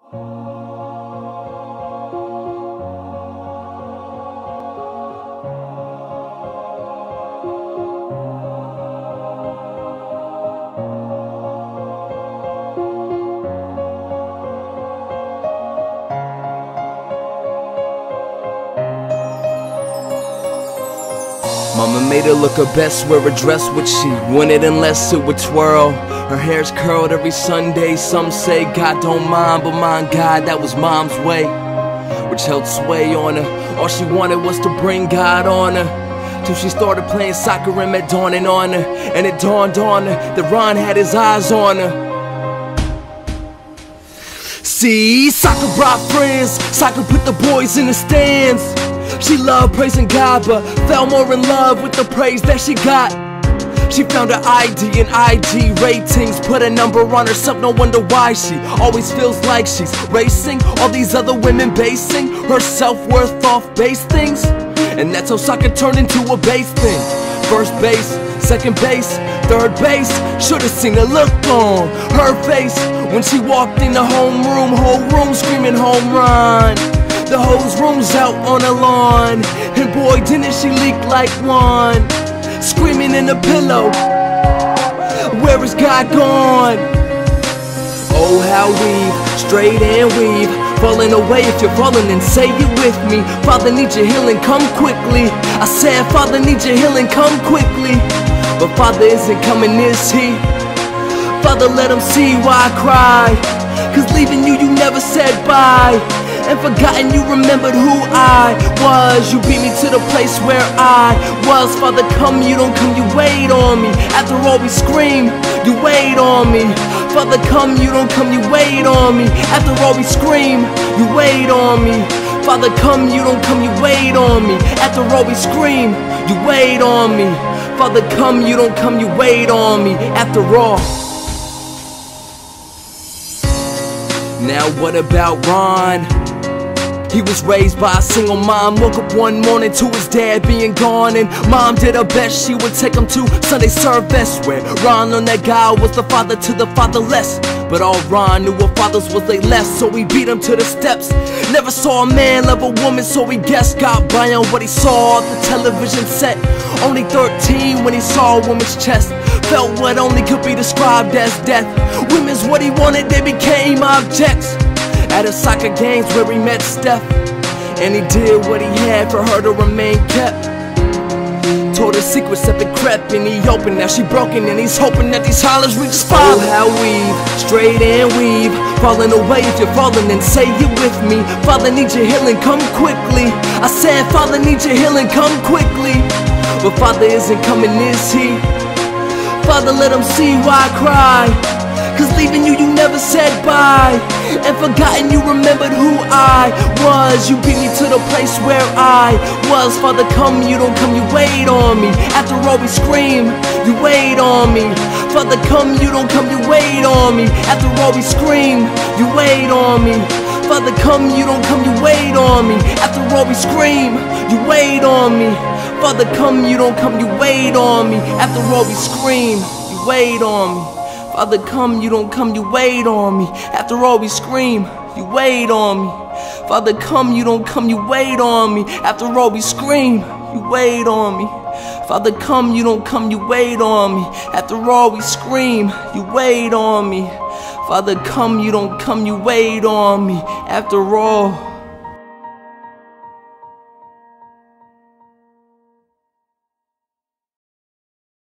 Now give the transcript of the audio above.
Mama made her look her best, wear a dress what she wanted unless it would twirl. Her hair's curled every Sunday, some say God don't mind, but mind God, that was Mom's way, which held sway on her. All she wanted was to bring God on her, till she started playing soccer and met dawning on her. And it dawned on her that Ron had his eyes on her. See, soccer brought friends, soccer put the boys in the stands. She loved praising God, but fell more in love with the praise that she got. She found her ID and IG ratings, put a number on herself, no wonder why she always feels like she's racing all these other women, basing her self-worth off base things. And that's how soccer turned into a base thing. First base, second base, third base, should've seen the look on her face when she walked in the homeroom, whole room screaming home run. The whole room's out on the lawn, and boy didn't she leak like one, screaming in the pillow, where is God gone? Oh how weave, straight and weave, falling away. If you're falling then say it with me. Father needs your healing, come quickly. I said Father needs your healing, come quickly. But Father isn't coming, is he? Father, let him see why I cry, cause leaving you, you never said bye. And forgotten you remembered who I was. You beat me to the place where I was. Father, come, you don't come, you wait on me. After all we scream, you wait on me. Father, come, you don't come, you wait on me. After all we scream, you wait on me. Father, come, you don't come, you wait on me. After all we scream, you wait on me. Father, come, you don't come, you wait on me. After all. Now what about Ron? He was raised by a single mom, woke up one morning to his dad being gone. And Mom did her best, she would take him to Sunday service, where Ron learned that God was the father to the fatherless. But all Ron knew of fathers was they left, so he beat him to the steps. Never saw a man love a woman, so he guessed got by on what he saw off the television set. Only 13 when he saw a woman's chest, felt what only could be described as death. Women's what he wanted, they became objects. At a soccer games where he met Steph, and he did what he had for her to remain kept. Told her secrets up and crept, and he opened, now she broken, and he's hoping that these hollers reach his father. Oh how weave, straight and weave, falling away. If you're falling then say it with me. Father needs your healing, come quickly. I said Father needs your healing, come quickly. But Father isn't coming, is he? Father, let him see why I cry, cause leaving you, you never said bye. And forgotten you remembered who I was. You beat me to the place where I was. Father, come, you don't come, you wait on me. After all we scream, you wait on me. Father, come, you don't come, you wait on me. After all we scream, you wait on me. Father, come, you don't come, you wait on me. After all we scream, you wait on me. Father, come, you don't come, you wait on me. After all we scream, you wait on me. Father, come, you don't come, you wait on me. After all we scream, you wait on me. Father, come, you don't come, you wait on me. After all we scream, you wait on me. Father, come, you don't come, you wait on me. After all we scream, you wait on me. Father, come, you don't come, you wait on me. After all.